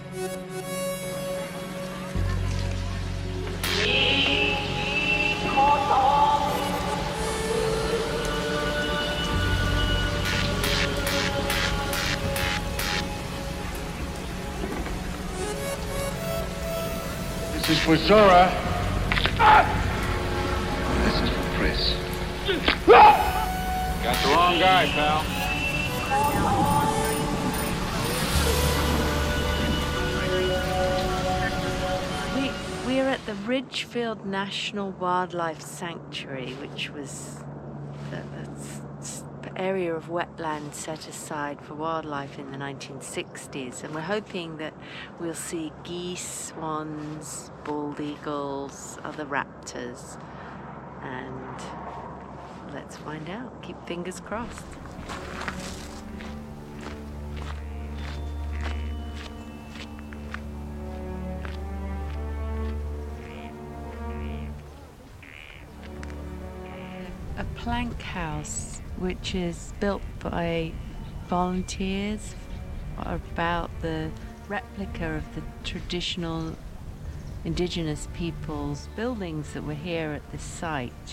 This is for Zora. This is for Chris. Got the wrong guy, pal. We're at the Ridgefield National Wildlife Sanctuary, which was the area of wetland set aside for wildlife in the 1960s, and we're hoping that we'll see geese, swans, bald eagles, other raptors, and let's find out. Keep fingers crossed. A plank house, which is built by volunteers, about the replica of the traditional indigenous peoples' buildings that were here at this site.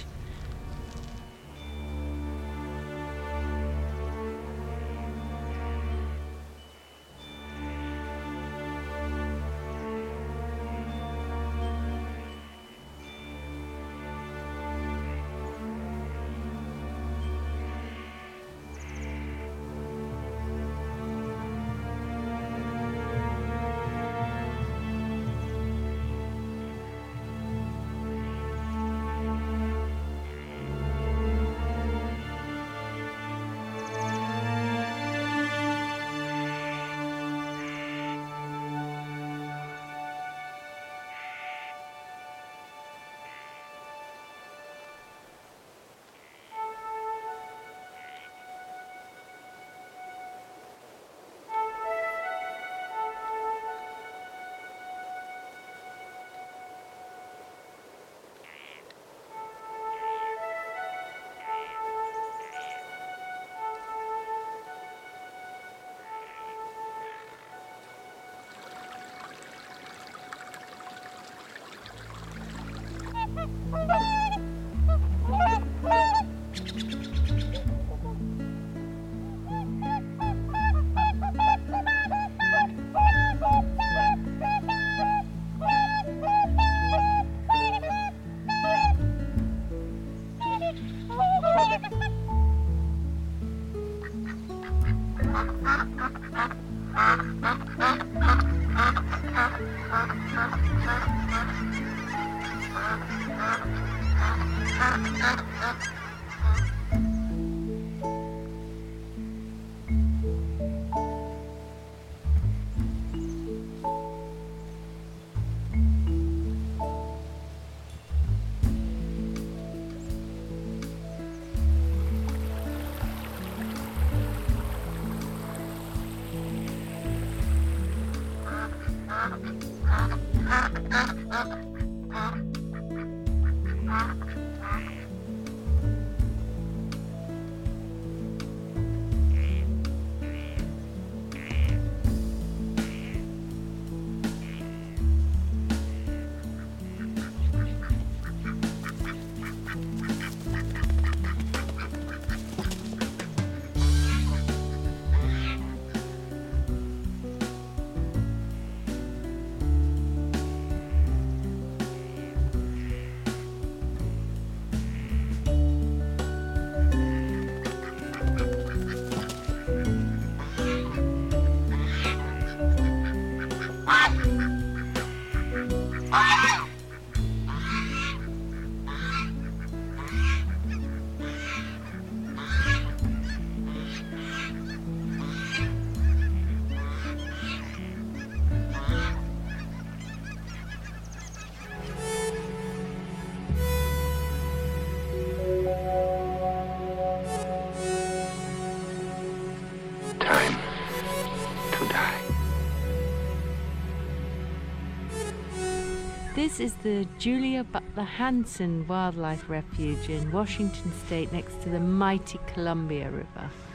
This is the Julia Butler Hanson Wildlife Refuge in Washington State next to the mighty Columbia River.